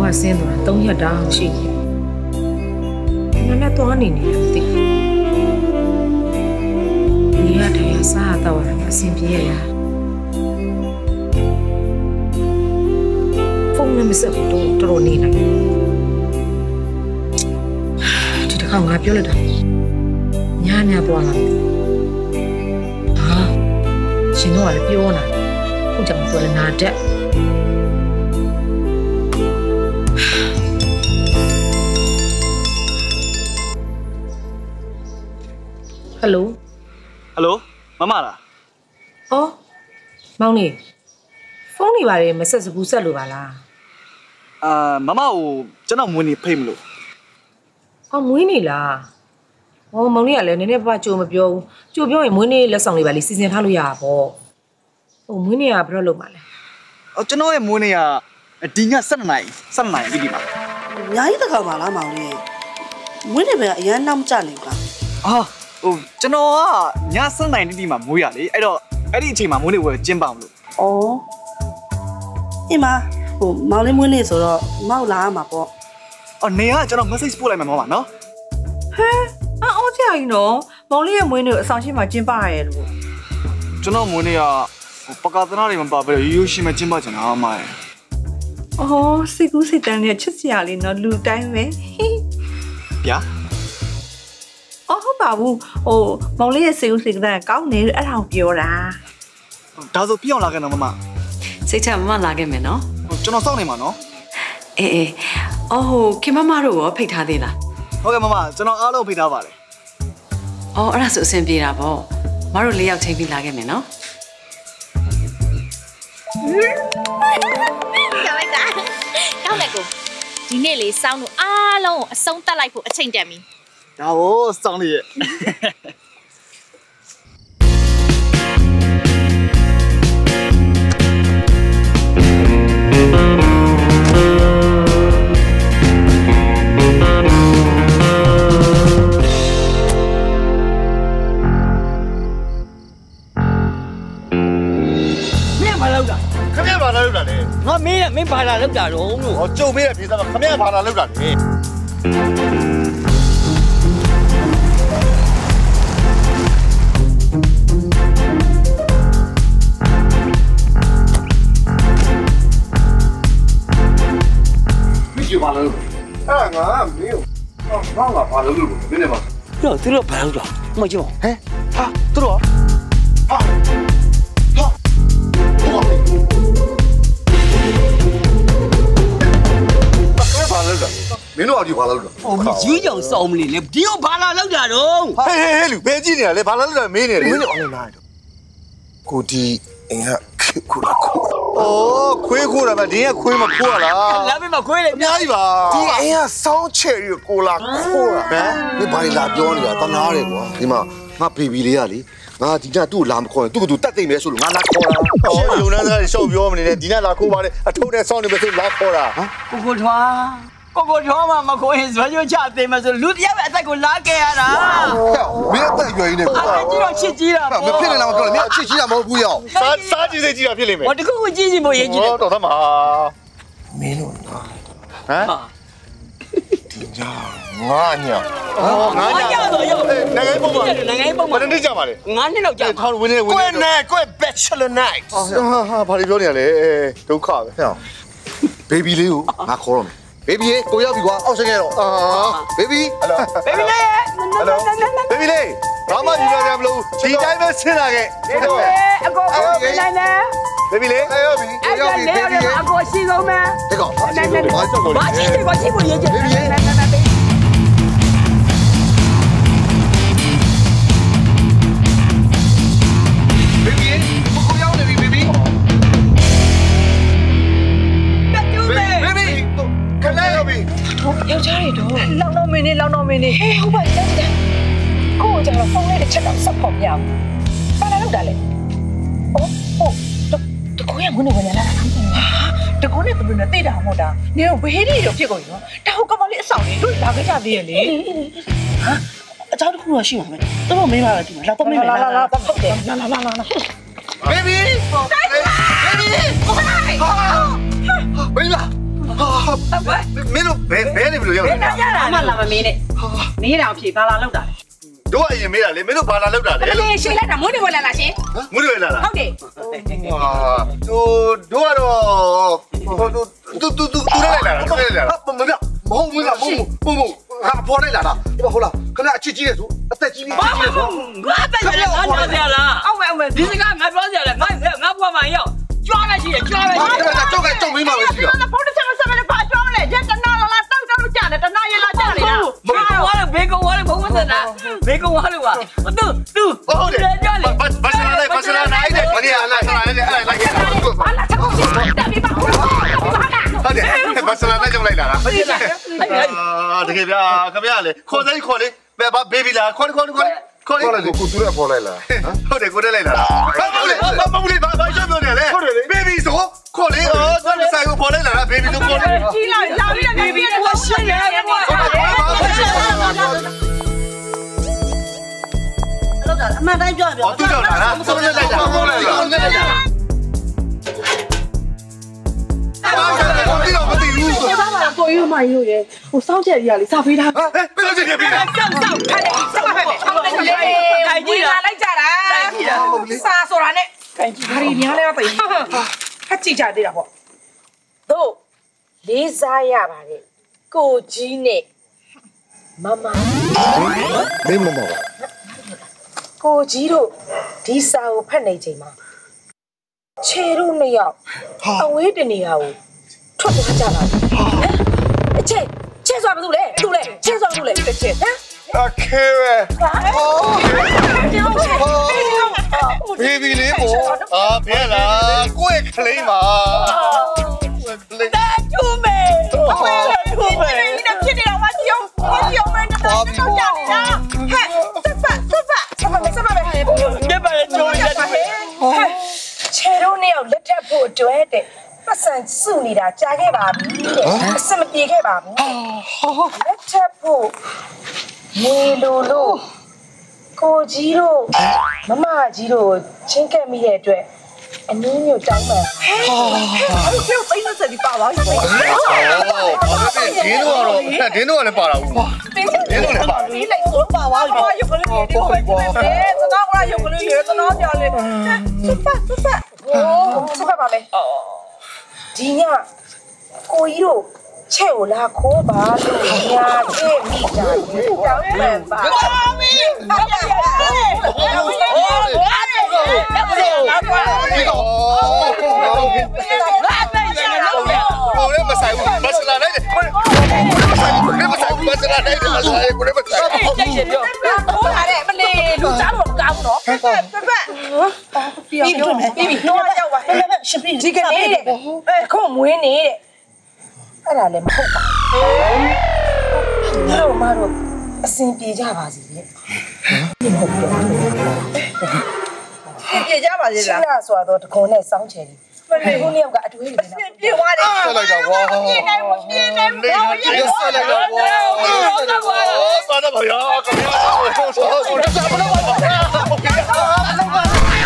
ကဆင်းသွားတာ3ရက်တောင်ရှိနေနည်းနည်းသွားနေတယ်သိနေရတယ်စားတော့အဆင်ပြေရဖုန်းနဲ့မဆက်ဘူးတော့တော်နေလိုက်ဒီတစ်ခါငါပြောလိုက်တာညသွားလာဟာရှင်တို့ကလည်းပြောနေတာခုကြောင့်ပြောလဲနာတက်ဟယ်လိုမမလားအော်မောင်နေဖုန်းနေပါတယ်မဆက်စဘူးဆက်လို့ပါလားမမကိုကျွန်တော်မွေးနေဖိတ်မလို့အော်မွေးနေလားဟောမောင်နေကလည်းနည်းနည်းပါကြိုမပြောဘူးကြိုပြောရင်မွေးနေလက်ဆောင်လေးပါလေစီစဉ်ထားလို့ရတာပေါ့ဟိုမွေးနေကဘယ်တော့လုပ်မှာလဲကျွန်တော်ရဲ့မွေးနေကဒီည7 နာရီပြီးပြီပါအများကြီးတခါပါလားမောင်လေးမွေးနေပဲအရန်နောက်ကျနေပါကျွန်တော်ကည7 နာရီတိမှမွေးရလေအဲ့တော့အဲ့ဒီအချိန်မှာမွေးနေဝယ်ကျင်းပအောင်လို့အေးမမောင်လေးမွေးနေဆိုတော့မောက်လာမှာပေါ့နေကကျွန်တော် message ပို့လိုက်မှာမဟုတ်ပါနော်ဟဲအော်ကြာကြီးနော်မောင်လေးရဲ့မွေးနေကိုအဆောင်ရှိမှကျင်းပရဲလို့ကျွန်တော်မွေးနေကပကာသနာတွေမပါဘဲရိုးရှိမှကျင်းပချင်တာအမရဲ့စိတ်ကူးစိတ်တန်းနဲ့ချစ်စရာလေးနော်လူတိုင်းပဲဗျာဟုတ်ပါဘူးမောင်လေးရဲ့စိတ်ကူးစိတ်တန်းကောင်းနေအဲ့ဒါကိုပြောတာဒါဆိုပြအောင်လာခဲ့နော်မမစိတ်ချမမလာခဲ့မယ်နော်ကျွန်တော်စောင့်နေမှာနော်အေးခင်မမတို့ရောဖိတ်ထားသေးလားဟုတ်ကဲ့မမကျွန်တော်အားလုံးဖိတ်ထားပါတယ်အဲ့ဒါဆိုအဆင်ပြေတာပေါ့မတို့၄ယောက်ချိန်ပြီးလာခဲ့မယ်နော်ကောင်းတယ်ကိုဒီနေ့လေစောင်းတို့အားလုံးကိုအဆုံးတက်လိုက်ဖို့အချိန်တန်ပြီဒါကိုစောင်းလေးရဲ့ငါမင်းနဲ့မင်းဘာလာလောက်တာတော့လို့ဟောကျုပ်မေးတဲ့ပြေးသားကခမရဘာလာလောက်တာလဲဘာလို့အဲ့ငါမင်းဘာလာဘာလို့လို့မင်းနဲ့မပြောသူတို့ဘာလို့လဲမကြည့်ဟဲ့ဟာသူတို့ဟာမင်းတို့အဒီဘာလာလို့ယူကြောင်စောင်းမလို့လေဒီကိုဘာလာလောက်တာတော့ဟေးလူဘယ်ကြည့်နေရလဲဘာလာလို့လဲမင်းနေလေမင်းတို့အောင်လာတော့ကိုဒီအင်ကခိုးလာခိုးခွေးခိုးတာပဲဒီကခွေးမခိုးရလားလာပြီမခွေးလေအများကြီးပါဒီအင်ကစောင်းချယ်ရီကိုလာခိုးတာဟမ်မင်းဘာလာပြောနေတာတနာတယ်ကွာဒီမှာငါဘေဘီလေးကလေငါဒီညသူ့ကိုလာမခေါ်ရင်သူ့ကိုသူတတ်သိမ့်မယ်ဆိုလို့ငါလာခေါ်တာရှင်းယုံနှန်းသားတွေရှောက်ပြောမနေနဲ့ဒီညလာခိုးပါလေအထုံးနဲ့စောင်းနေပဲဆိုလာခေါ်တာကိုထွားမှမခိုးရင်ဇွဲကြွချသိမ်းမယ်ဆိုလူတယောက်အသက်ကိုလာခဲ့ရတာမင်းအသက်ရွယ်ရင်းနဲ့ကိုကြီးတော့ချစ်ကြီးတာမဖြစ်နေလားမပြောနဲ့မင်းချစ်ကြီးတာမဟုတ်ဘူးရောက်စားကြည့်စိတ်ကြီးတာဖြစ်လိမ့်မယ်တခုကိုကြီးဖို့ရေးကြည့်တယ်တော်သမားမင်းတို့နာဟမ်ဒီညငါညတော့ရောက်နိုင်ငံပုံမှာဘယ်နှစ်ကြပါလဲ 9နှစ်လောက်ကြာထောင်းဝင်းနေကွဲ bachelor night ဟာဘာလို့ပြောနေရလဲဒုက္ခပဲဟဲ့ဘေဘီလေးကိုငါခေါ်တော့မယ်ဘေဘီလေးကိုရောက်ပြီကွာအောက်ဆက်ခဲ့တော့ဘေဘီဟယ်လိုဘေဘီလေးဟယ်လိုဘေဘီလေးဘာမှယူရမလို့ဒီတိုင်းပဲဆင်းလာခဲ့အကိုနိုင်နေဘေဘီလေးရောက်ပြီဘေဘီလေးအကိုရှိကုန်မယ်ဒီကောင်ဘာရှိဖို့ရေးကြဘေဘီလေးယောက်ျားတွေတော့လောင်းတော့မင်းနေဟုတ်ပါကြောက်တယ်ကိုကကြတော့ဖုန်းလေးတစ်ချက်တော့ဆက်ဖို့မရဘူးဘာလာလောက်တာလဲတကူရမနေဝင်လာတာတကူနဲ့ဘယ်လိုနဲ့တိတ်တာမဟုတ်တာနေတော့ဘဟေးလေးတော့ဖြစ်ကုန်ရောဒါဟုတ်ကမလေးအဆောင်လေးတို့လာခဲ့ကြသေးရဲ့လေဟာအเจ้าတခုတော့ရှိမှာမယ်တော်မင်းပါပဲဒီမှာလာတော့မင်းလာဟုတ်တယ်လာဘေဘီဘေဘီဘေဘီမင်းတို့ဘယ်နေမလို့ရောက်နေတာအမလာမမင်းနဲ့နေတောင်ဖြေပါလာလောက်တာတို့အရင်မေးတာလေမင်းတို့ဘာလာလောက်တာလဲလေရှင်းလိုက်တာမွေးနေဝင်လာလားရှင်မွေးရလာလားဟုတ်တယ်တို့ကတော့တူလိုက်လာတာတူလိုက်လာတာမဟုတ်ဘူးလားမဟုတ်ဟာပေါ်လိုက်လာတာဒီမှာဟုတ်လားခဏအချစ်ကြီးလေဆိုအသက်ကြီးပြီးကြီးလေဆိုငါတက်ရငါပြောစရာလားအောက်မယ်ဒီစကားငါပြောစရာလားငါဘွားမရောက်ကြွားမရှိတယ်ကြွားမရှိတယ်ကြောက်မင်းပါပဲရှိတာဖုန်းတစ်ချက်ဆက်မပါကြွားလေရက်တနာလာတောက်ကြတယ်တနာရလာကြနေတာဘေကုံဝါလေဘုံမစတာဘေကုံဝါလေကွာတူဟုတ်တယ်ဘာစလာနိုင်တယ်ဘာနေလာစလာလိုက်ဘာလာချက်ကိုတက်ပြီးပါဟုတ်တယ်ဘာစလာနိုင်ကြောက်လိုက်လာတာတကယ်ဗျာခင်ဗျာလေခေါ်လေဘယ်ဘေဘီလာခေါ်လေကိုတူရပေါ်လိုက်လာဟုတ်တယ်ကိုတက်လိုက်လာမဟုတ်လေဘာရှော့ပြောနေလဲဘေဘီဆိုခေါ်လေတော့ဆိုင်ကိုပေါ်လိုက်လာတာဘေဘီဆိုခေါ်လေကြီးလာပြီးဘေဘီကိုရှင်းရတယ်ကွာအမှန်တိုင်းပြောပြောတူကြောက်လာလားဆုံးလိုက်တာပေါ်လိုက်လာဒီတော့မသိဘူးဘာမှကိုယူမယူရဲ့ဟိုစောင်းချက်ကြီးကလေစာပေးတာဘယ်လိုချင်ပြတာဆောက်ဖက်တယ်ဆောက်ဖက်တယ်ဆောက်တယ်လေခိုင်ကြီးလာလိုက်ကြတာစာဆိုတာနဲ့ခိုင်ကြီးဘာတွေများလဲတော့ဖတ်ကြည့်ကြသေးတာပေါ့တို့လေးစားရပါတယ်ကိုကြီးနဲ့မမမင်းမမပါကိုကြီးတို့ဒီစာကိုဖတ်နေချိန်မှာခြေတို့နှစ်ယောက်အဝေးတနေရာကိုထွက်သွားကြပါအချဲဆိုဘာလို့လဲသူလဲချဲဆိုဘာလို့လဲဟမ် Okay ဘေဘီလေးကိုဘယ်လားကိုယ့်ရဲ့ကလေးမှာတူမေတူမေဒီနေ့ဖြစ်နေတာမပြောမနဲ့တော့ကြောက်ကြနေတာဟဲ့စပတ်ပဲပြပါရဲ့ချိုးရတာဟဲ့ခြေတို့နှစ်ယောက်လက်ထပ်ဖို့အတွက်တဲ့ပတ်စံစုနေတာကြားခဲ့ပါပြီတဲ့အစမပြေခဲ့ပါဘူးလက်ထပ်ဖို့နေလို့ကိုကြီးတို့မမကြီးတို့ချင်းကပ်မိတဲ့အတွက်အနည်းမျိုးတောင်းပန်အဲ့လိုပြောသိနေစပြီးပါပါဘူးဒင်းတို့လည်းပါတာဘူးဒင်းတို့လည်းပါဒီလိုက်ဆိုပါပါဘူးရုပ်ကလေးတွေတော့ပဲသနာကရုပ်ကလေးတွေသနာကြလေစပတ်ပါမယ်ဒီညကိုကြီးတို့ချဲ့ကိုလာခိုးပါလို့ညာခဲ့မိတာတောင်းပန်ပါမင်း我那不晒，不是那来的，那不晒，不是那来的，我那不晒。 ခိုးလာတဲ့မလေးလူသားတို့ကောင်းတော့ပြီးတော့ရောက်ပါရှင်ပြီဒီကနေ့တဲ့ခုမွေးနေတဲ့အဲ့ဒါလည်းမဟုတ်ပါဘူးမတို့အစင်ပြေကြပါစီလေမဟုတ်ဘူးပြေကြပါလေလားရှင်းရဆိုတော့တကုံနဲ့စောင်းချယ်တယ်မလေးခုနှစ်ယောက်ကအတွေ့အကြုံနဲ့ပြေသွားတယ်ဆက်လိုက်တာကွာဆက်လိုက်တာကွာသွားတော့ပါရောခင်ဗျာဆက်မလို့ပါ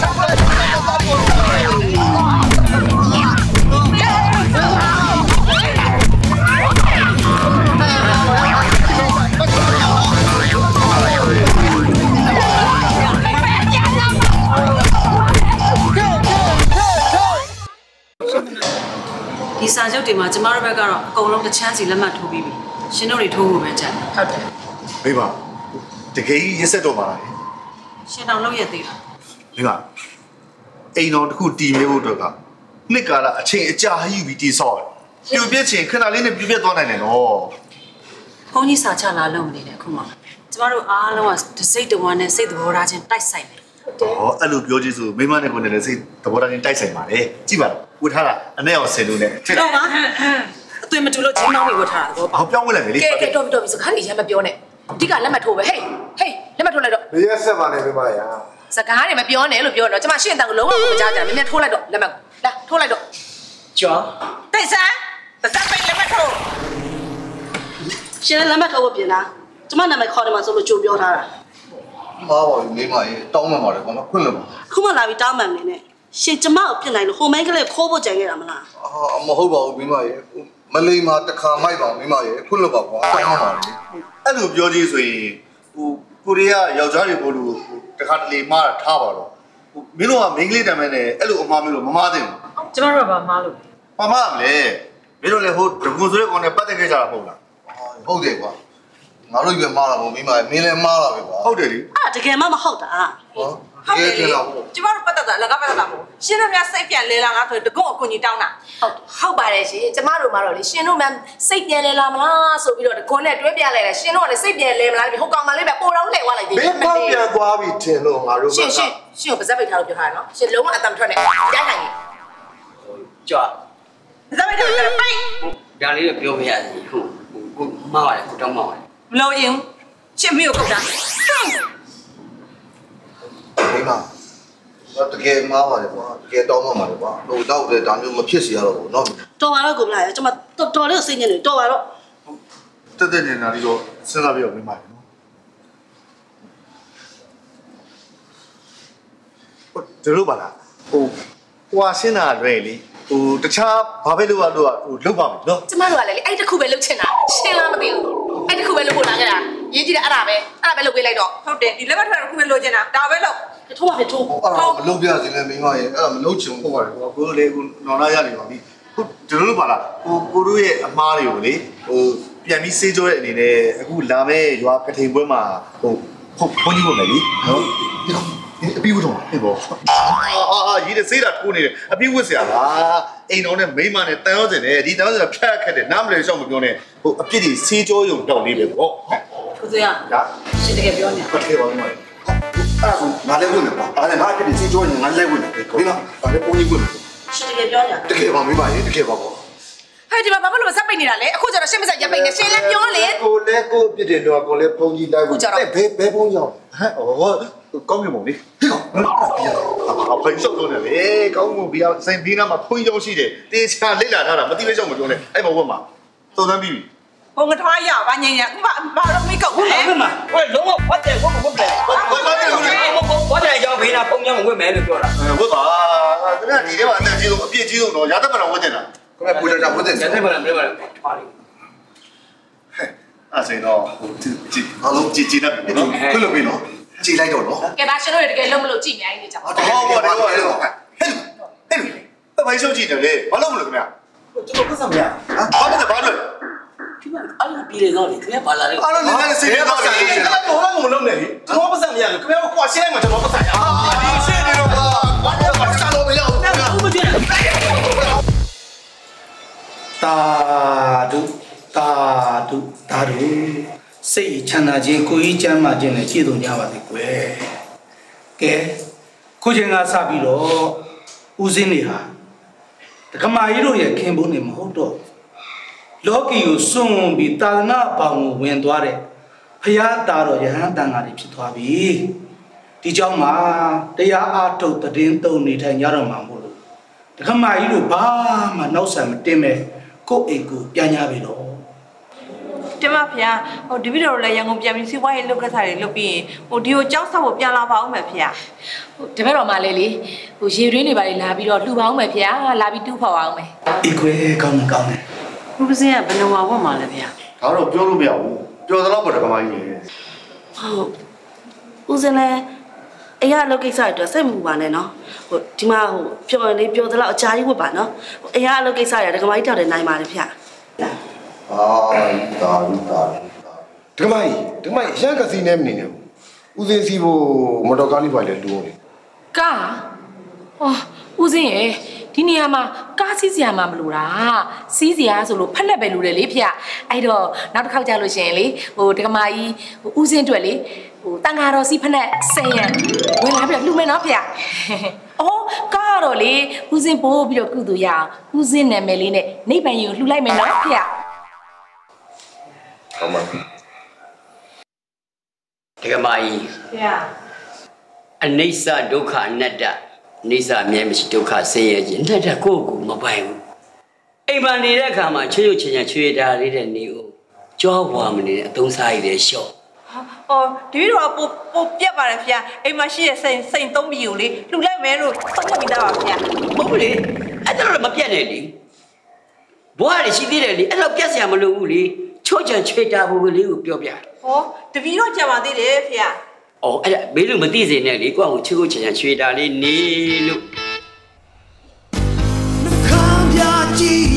ဒီစာချုပ်တွေမှာကျမတို့ဘက်ကတော့အကုန်လုံးတစ်ချမ်းစီလက်မှတ်ထိုးပြီးပြီရှင်တို့တွေထိုးဖို့ပဲကြတယ်ဟုတ်တယ်မိပါတကယ်ကြီးရစ်ဆက်တော့ပါလားရှင်တောင်လုပ်ရသေးတာမိပါအိမ်တော်တစ်ခုတည်မြဲဖို့အတွက်ကနှစ်ကာလအချိန်အကြာကြီးပြီးတည်ဆောက်တယ်ပြူပြက်ချင်ခဏလေးနဲ့ပြူပြက်သွားနိုင်တယ်နော်ဘုန်းကြီးစာချလာလုပ်နေတယ်အခုမှကျမတို့အားလုံးကတစိတ်တဝမ်းနဲ့စိတ်သဘောထားချင်းတိုက်ဆိုင်တယ်အဲ့လိုပြောကြည့်ဆိုမိမနဲ့ကိုယ်နဲ့လည်းစိတ်သဘောထားချင်းတိုက်ဆိုင်ပါတယ်ကြည့်ပါလားဝတ်ထားတာအနဲ့အောင်ဆယ်လို့နဲ့ချက်တော့ပါအသွင်မတူလို့ချင်းမောင်းပြီးဝတ်ထားတာတော့ပါဟောပြောင်းဝင်လိုက်လေကဲတော်ပြီဆိုခန်းကြီးရမပြောနဲ့အဓိကလက်မှတ်ထိုးပဲဟေးလက်မှတ်ထိုးလိုက်တော့မရက်ဆက်ပါနဲ့မိမရာစကားတွေမပြောနဲ့လို့ပြောတော့ကျမရှင့်တန်ကိုလုံးဝမကြားကြဘူးမြန်ထိုးလိုက်တော့လက်မှတ်လာထိုးလိုက်တော့ကျော်တိတ်ဆန်းပစပ်ပိတ်လက်မထိုးရှင်လက်မှတ်ထိုးဖို့ပြင်လားကျမနာမည်ခေါ်တယ်မှာဆိုလို့ကြိုပြောထားတာမားပါဘူးမိမရေတောင်းမှပါတယ်ကောခွင့်လို့ပါခုမှလာပြီးတောင်းပန်နေနဲ့ရှင်ကျမကိုပြစ်နိုင်လို့ဟိုမိုင်းကလေးခိုးဖို့ကြံခဲ့တာမလားမဟုတ်ပါဘူးမိမရေမလေးမှာတစ်ခါမိုက်ပါမိမရေဖွင့်လို့ပါကွာတောင်းပါလေအဲ့လိုပြောကြည့်ဆိုရင်ကိုရီးယားယောက်ျားတွေဘို့လို့တစ်ခါတလေမှားတာထားပါတော့မင်းတို့ကမိန်းကလေးတမ်းမဲ့နဲ့အဲ့လိုအမှားမျိုးလို့မမှားသင့်ဘူးကျမတို့ကမှားလို့ဘာမှမလဲမင်းတို့လည်းဟိုဒဂုံဆိုတဲ့ကောင်နဲ့ပတ်သက်ခဲ့ကြတာမဟုတ်လားဟုတ်တယ်ကွာငါတို့ပဲမှားတာမဟုတ်မိမမင်းလည်းမှားတာပဲကွာဟုတ်တယ်လေတကယ်မှမဟုတ်တာဟုတ်တယ်ကျမတို့ပတ်သက်တာလည်းကပတ်သက်တာမဟုတ်ရှင်တို့များစိတ်ပြန်လဲလာငါဆိုတကုတ်အကူကြီးတောင်းတာဟုတ်ပါတယ်ရှင်ကျမတို့မှာတော့လေရှင်တို့မှစိတ်ပြန်လဲလာမလားဆိုပြီးတော့ဒီကွန်နဲ့တွဲပြလိုက်တယ်ရှင်တို့ကလည်းစိတ်ပြန်လဲမလားဟိုကောင်မလေးပဲပိုတော့လှည့်သွားလိုက်သေးတယ်မင်းပေါက်ပြန်သွားပြီထင်လို့ငါတို့ကရှင်ကိုပါဇက်ပိတ်ထားလို့ပြောထားတယ်နော်ရှင်လုံးဝအတမ်းထွက်နေတိုင်းနိုင်ကြွားဇက်ပိတ်ထားတယ်ပိတ်ဒါလေးတော့ပြောပြရစီဟုတ်ကိုမှားပါတယ်ကိုတောင်းမှာပါတယ်မလို့ရင်ရှင်မီကိုကုတ်တာမိမတကယ်မှားပါတယ်ကွာတကယ်တောင်းမှပါတယ်ကွာဟိုတော့ဒါမျိုးမဖြစ်စီရတော့ဘူးเนาะတော်ပါတော့ကိုမလားကျွန်မတော်လေးကိုစိတ်ညစ်နေတော်ပါတော့တက်နေတာဒီတော့စဉ်းစားပြီးတော့မိမရေနော်ဒီလိုပါလားဟိုကွာရှင်းတာလွယ်လေဟိုတခြားဘာပဲလုပ်ရလို့ဟိုလုပ်ပါမယ်နော်ကျမတို့ကလည်းအဲ့တခုပဲလုပ်ချင်တာရှင်းလားမသိဘူးအဲ့တခုပဲလုပ်ဖို့လာခဲ့တာရေးကြည့်တယ်အဲ့ဒါပဲလုပ်ပေးလိုက်တော့ဟုတ်တယ်ဒီလက်မထွက်တော့ခုပဲလိုချင်တာဒါပဲလို့ထိုးပါပဲထိုးအဲ့ဒါမလုပ်ပြစီလဲမိမရေအဲ့ဒါမလုပ်ချင်ဘူးဟုတ်ပါတယ်ကွာကိုတို့လေကိုနော်လာရနေပါပြီဟုတ်ဒီလိုပါလားကိုတို့ရဲ့အမားတွေကိုလေဟိုပြန်ပြီးစေးကြောတဲ့အနေနဲ့အခုလာမဲ့ရွာကထိန်ပွဲမှာဟိုဘုန်းကြီးဝင်မယ်လीနော်အပြီးဝတ်တော့ဟေ့ဘောရေးတဲ့စေးတာထိုးနေတယ်အပြီးဝတ်เสียလားအိမ်တော်နဲ့မိမနဲ့တန်ရောစင်နဲ့ဒီတန်ရောစင်ဖြတ်ခက်တယ်နားမလဲရှောက်မပြောနဲ့ဟိုအပြစ်တွေစေးကြောရုံတော့လေးပဲပေါ့ကိုစရရှင်တကယ်ပြောနေတာဟုတ်ကဲ့ပါမိမအဲ့ဒါငါလည်းဝင်မယ်ပေါ့အဲ့ဒါငါအပြစ်တွေစေးကြောရင်ငါလည်းဝင်မယ်မိမဒါလည်းပုံကြီးဝင်မယ်ရှင်တကယ်ပြောနေတာတကယ်ပါမိမရေတကယ်ပါပေါ့ဟဲ့ဒီမှာဘာလို့ဇက်ပိတ်နေတာလဲအခုကျတော့ရှင်းမစက်ရက်ပိတ်နေရှင်းလဲပြောလေကိုလည်းကိုပြစ်တယ်တော့ကိုလည်းပုံကြီးလိုက်ဝင်ဘယ်ပုံရောက်ဟဲ့ကောင်းပြီမို့လေဟေ့ကောအဖိုင်စောက်တော့နေလေကောင်းမှုဘီယာစင်ဘီနာမှာဖွင့်ရောက်ရှိတယ်တေချာလိတ်လာထားတာမသိလဲကြောက်မပြောနဲ့အဲ့မှာဝတ်မှာသုံးသမ်းပြီးပြီဘုံကထွားရပါညင်ညအခုဘာတော့မိကုတ်လဲဟုတ်မှာဟဲ့လုံးဝဖတ်တယ်ဝတ်မဝတ်တယ်ဘာတယ်ကြောင့်ဘေးနာပုံကြောင့်မဝတ်မယ်လို့ပြောတာဝတ်ပါခင်ဗျာဒီထဲမှာအတန်ကြီးဆုံးအပြည့်ကြီးဆုံးတော့ရာသက်မတော်ဝတ်တင်တာခင်ဗျာပူတာဝတ်တင်ညနေပါလားမနေ့ပါလားပါလိအဲ့ဆိုတော့ကြည့်အားလုံးကြည့်နေပြီနော်ခွလို့ပြီနော်ကြည့်လိုက်တော့နော်ကဲဒါရှင်တို့တကယ်လုံးမလို့ကြည့်မြိုင်းနေကြပါဟုတ်ပါတယ်ဟဲ့ဘာရှုပ်ကြည့်တယ်လေဘာလို့မလို့ခင်ဗျာကျွန်တော်ပတ်စံမရဘာလို့ဘာလို့ဒီမှာအဲ့လိုပြီးလေတော့လေခင်ဗျာပါလာတယ်အားလုံးလည်းစိတ်ထဲမှာဆိုင်နေတယ်အဲ့တော့မလုံးနဲ့လေကျွန်တော်ပတ်စံမရဘူးခင်ဗျားကွာရှင်းလိုက်မှကျွန်တော်ပတ်စံရအောင်ဒီရှင်းနေတော့ဘာလို့ပတ်စံလို့မရဘူးခင်ဗျာဘူးမကြည့်တာဒုစိတ်ချမ်းသာခြင်းကိုယ်ကြီးချမ်းသာခြင်းနဲ့ကြည်သွန်ကြပါစေကွယ်ကဲခုချိန်ကစပြီးတော့ဦးစင်းတွေဟာဒကမာကြီးတို့ရဲ့ခင်ပွန်းနေမဟုတ်တော့လောကီကိုစွန့်ဝင်ပြီးတာသနာဘောင်ကိုဝင်သွားတဲ့ဖရာသားတော်ယဟန်တန်ဃာတွေဖြစ်သွားပြီဒီကြောင့်မှာတရားအားထုတ်တည်င်းသုံးနေထိုင်ကြတော့မှာမို့လို့ဒကမာကြီးတို့ဘာမှနောက်ဆံမတင်မဲ့ကိုယ့်အိမ်ကိုပြန်ရပြီတော့တင်မဖေဟိုဒီဗီဒီယိုလည်းရန်ကုန်ပြန်ပြီးစီးပွားရေးလုပ်ခဲ့တာတွေလုပ်ပြီးဟိုဒီကိုကြောက်ဆောက်ဖို့ပြန်လာပါအောင်မယ်ဖေတပည့်တော်မလေးလေဟိုရေရင်းတွေပါလေလာပြီးတော့လှူပါအောင်မယ်ဖေလာပြီးတူးဖော်အောင်မယ်อีကွယ်ကောင်းတယ်ဘုပစင်းကဘယ်လိုဝတ်မှာလဲဗျာဒါတော့ပြောလို့မရဘူးပြောသလောက်ပဲဒကမာကြီးလေဟုတ်ဦးစင်းလဲအိမ်ကလုပ်ကိစ္စတွေအတွက်စိတ်မပူပါနဲ့နော်ဟိုဒီမှာဟိုပြောရင်လေးပြောသလောက်အကြာကြီးဝတ်ပါနော်အိမ်ကလုပ်ကိစ္စတွေဒကမာကြီးတောက်တယ်နိုင်ပါတယ်ဖေဒါဒကမာကြီးရန်ကစီနေမနေနဲ့ဦးစင်းစီဖို့မော်တော်ကားလေးပါလေတူအောင်လေကားဟောဦးစင်းရဲ့ဒီနေရာမှာကားစီးစရာမှမလိုတာစီးစရာဆိုလို့ဖက်လက်ပဲလိုတယ်လေဖေအဲ့တော့နောက်တစ်ခေါက်ကြာလို့ရှိရင်လေဟိုဒကမာကြီးဦးစင်းတွေ့လေဟိုတန်ဃာတော်စီးဖက်နဲ့10ရန်ဝင်လာပြီးလှူမယ်နော်ဖေအော်ကားတော့လေဦးစင်းပို့ပြီးတော့ကုသူရအောင်ဦးစင်းနာမည်လေးနဲ့နိဗ္ဗာန်ကြီးကိုလှူလိုက်မယ်နော်ဖေဟုတ်ပါပြီတကမာကြီးအနိစ္စဒုက္ခအနတ္တနိစ္စအမြဲမရှိဒုက္ခဆင်းရဲခြင်းအနတ္တကိုယ့်ကိုမပိုင်ဘူးအိမ်မှာနေတဲ့အခါမှာချွေချွေချင်ချွေတာလေးတဲ့နေကိုကြောဝါမနေတဲ့အသုံးစားရတဲ့ရှော့ဟိုဒီဗီဒီယိုပိုပြက်ပါတယ်ဖေအိမ်မှာရှိတဲ့စိန်သုံးပြီးကိုလေလှူလိုက်မယ်လို့သုံးပြပြီးသားပါဖေဟုတ်လေအဲ့ဒါတော့မပြတ်နဲ့လေဘွားတွေရှိသေးတယ်လေအဲ့တော့ပြက်စရာမလိုဘူးလေချော့ချံချွေတာဖို့ကလေးကိုပြောပြဟောတပီတော့ကြံပါသေးတယ်ဖေရအော်အဲ့ဒါဘေးလူမသိစေနဲ့လေကိုယ့်ကိုချွေချံချွေတာလေးနေလို့ခံပြကြည့်